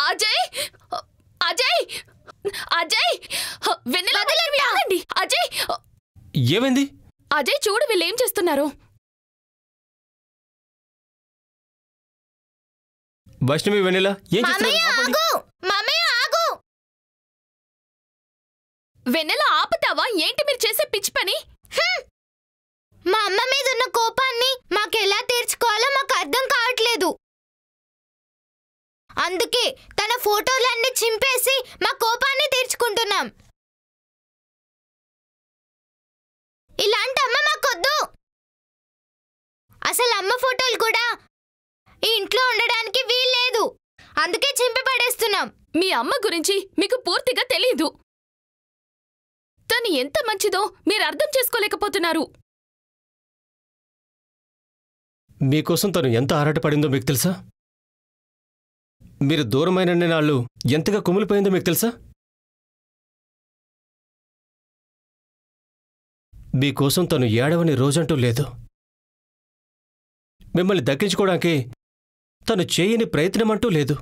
అజయ్ అజయ్ అజయ్ ఆగండి అజయ్. ఏమైంది? అజయ్ చూడు వీళ్ళేం చేస్తున్నారు. వైష్ణవి వెన్నెల ఏం చేస్తున్నారు? వెన్నెల ఆపుతావా? ఏంటి మీరు చేసే పిచ్చి పని? మా అమ్మ మీద ఉన్న కోపాన్ని మాకెలా తీర్చుకోవాలో మాకు అర్థం కావట్లేదు. అందుకే తన ఫోటోలన్నీ చింపేసి మా కోపాన్ని తీర్చుకుంటున్నాం. ఇలాంటి అమ్మ మాకొద్దు. అసలు అమ్మ ఫోటోలు కూడా ఈ ఇంట్లో ఉండడానికి వీల్లేదు. అందుకే చింపి పడేస్తున్నాం. మీ అమ్మ గురించి మీకు పూర్తిగా తెలీదు. తను ఎంత మంచిదో మీరు అర్థం చేసుకోలేకపోతున్నారు. మీకోసం తను ఎంత ఆరాటపడిందో మీకు తెలుసా? మీరు దూరమైన నాళ్ళు ఎంతగా కుమిలిపోయిందో మీకు తెలుసా? మీకోసం తను ఏడవని రోజంటూ లేదు. మిమ్మల్ని దక్కించుకోవడానికి తను చేయని ప్రయత్నమంటూ లేదు.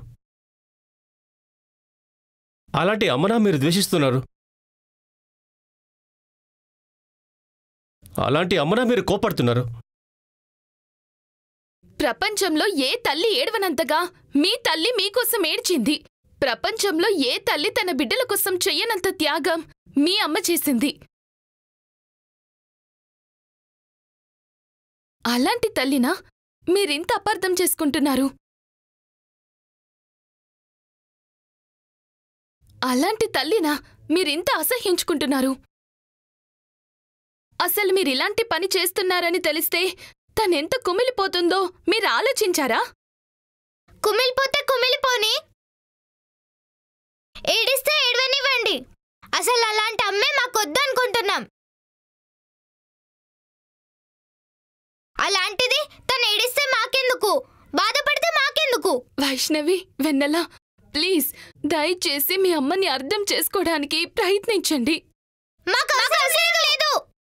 అలాంటి అమ్మనా మీరు ద్వేషిస్తున్నారు? అలాంటి అమ్మనా మీరు కోపడుతున్నారు? ప్రపంచంలో ఏ తల్లి ఏడవనంతగా మీ తల్లి మీకోసం ఏడ్చింది. ప్రపంచంలో ఏ తల్లి తన బిడ్డల కోసం చెయ్యనంత త్యాగం మీ అమ్మ చేసింది. అలాంటి తల్లినా మీరింత అపార్థం చేసుకుంటున్నారు? అలాంటి తల్లినా మీరింత అసహ్యించుకుంటున్నారు? అసలు మీరిలాంటి పని చేస్తున్నారని తెలిస్తే తనెంత కుమిలిపోతుందో మీరు ఆలోచించారా? కుమిలిపోతే కుమిలిపోని, ఏడిస్తే ఏడవనివ్వండి. అసలు అలాంటి అమ్మే మాకొద్దనుకుంటున్నాం. అలాంటిది తను ఏడిస్తే మాకెందుకు, బాధపడితే మాకెందుకు? వైష్ణవి, వెన్నెల, ప్లీజ్ దయచేసి మీ అమ్మని అర్థం చేసుకోవడానికి ప్రయత్నించండి. మాకు అవసరం లేదు.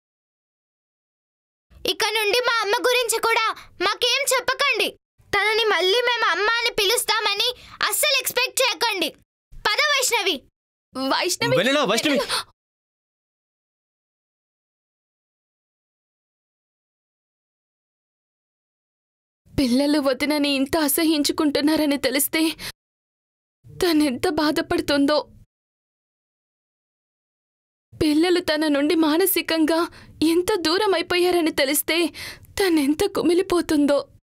ఇక నుండి మా అమ్మ గురించి కూడా మాకేం చెప్పకండి. తనని మళ్ళీ మేము అమ్మ అని పిలుస్తామని అస్సలు ఎక్స్పెక్ట్ చేయకండి. పద వైష్ణవి. వైష్ణవి పిల్లలు వదినని ఇంత అసహించుకుంటున్నారని తెలిస్తే తనెంత బాధపడుతుందో. పిల్లలు తన నుండి మానసికంగా ఎంత దూరం అయిపోయారని తెలిస్తే తనెంత కుమిలిపోతుందో.